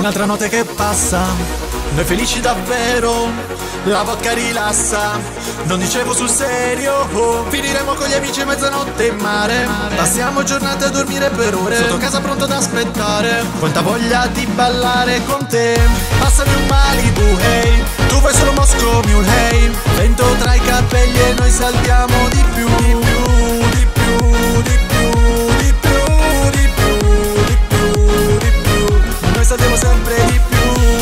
Un'altra notte che passa, noi felici davvero, la vodka rilassa, non dicevo sul serio, finiremo con gli amici a mezzanotte in mare. Passiamo giornate a dormire per ore, sotto casa pronto ad aspettare. Quanta voglia di ballare con te. Passami un Malibu, hey, tu vai solo Moscow Mule, hey. Vento tra i capelli e noi saltiamo di più, di più, di più, di più, di più, di più, di più, di più. Noi saltiamo sempre di più.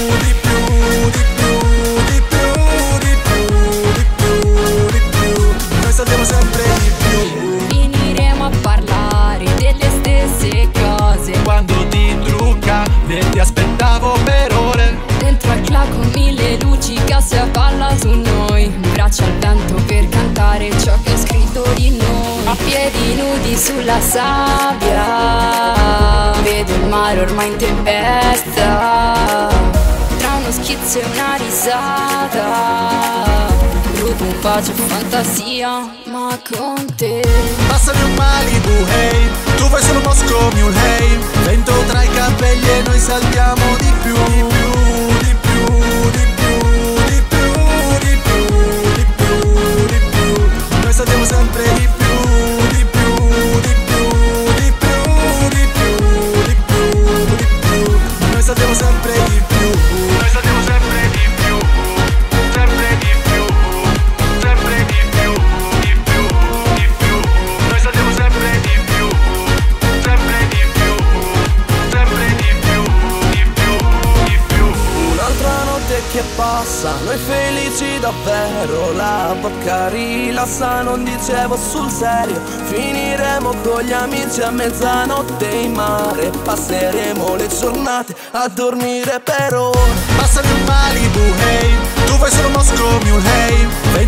Sempre di più. Finiremo a parlare delle stesse cose. Quando ti trucca, ti aspettavo per ore. Dentro al club con mille luci che si balla su noi. Braccia al vento per cantare ciò che è scritto di noi. A piedi nudi sulla sabbia, vedo il mare ormai in tempesta. Tra uno schizzo e una risata, un pace fantasia, ma con te. Passami un Malibu, hey, tu vai solo Moscow Mule, hey. Vento tra i capelli e noi saltiamo di più, di più, di più, di più, di più, di più, di più, di più. Noi saltiamo sempre di più, di più, di più, di più, di più, di più, di più. Noi saltiamo sempre di più. Noi saltiamo sempre di più, sempre di più. Che passa, noi felici davvero, la vodka rilassa, non dicevo sul serio. Finiremo con gli amici a mezzanotte in mare. Passeremo le giornate a dormire per ore. Passami un Malibu, hey, tu vai solo Moscow Mule, hey.